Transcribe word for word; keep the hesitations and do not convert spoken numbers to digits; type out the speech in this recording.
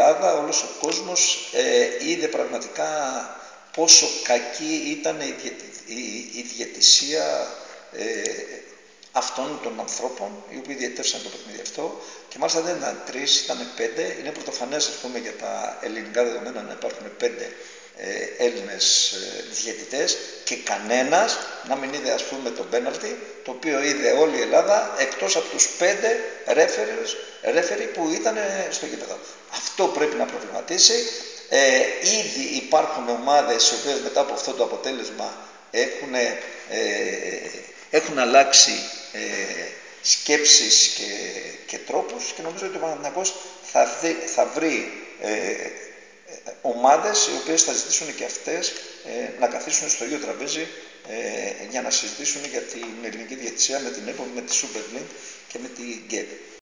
Ελλάδα, όλος ο κόσμος ε, είδε πραγματικά πόσο κακή ήταν η, διαιτη, η, η διαιτησία ε, αυτών των ανθρώπων οι οποίοι διαιτεύσαν το παιχνίδι αυτό, και μάλιστα δεν ήταν τρεις, ήταν πέντε. Είναι πρωτοφανές, ας πούμε, για τα ελληνικά δεδομένα να υπάρχουν πέντε ε, Έλληνες ε, διαιτητές, και κανένας να μην είδε, ας πούμε, το πέναλτι, το οποίο είδε όλη η Ελλάδα εκτός από τους πέντε ρέφερι που ήταν στο γήπεδο. Αυτό πρέπει να προβληματίσει. Ε, ήδη υπάρχουν ομάδες οι οποίες μετά από αυτό το αποτέλεσμα έχουν, ε, έχουν αλλάξει ε, σκέψεις και, και τρόπους, και νομίζω ότι ο Παναθηναϊκός θα, θα βρει ε, ομάδες οι οποίες θα ζητήσουν και αυτές ε, να καθίσουν στο ίδιο τραπέζι ε, για να συζητήσουν για την ελληνική διαιτησία με την ΕΠΟ, με τη Super League και με την γκ Ε Π.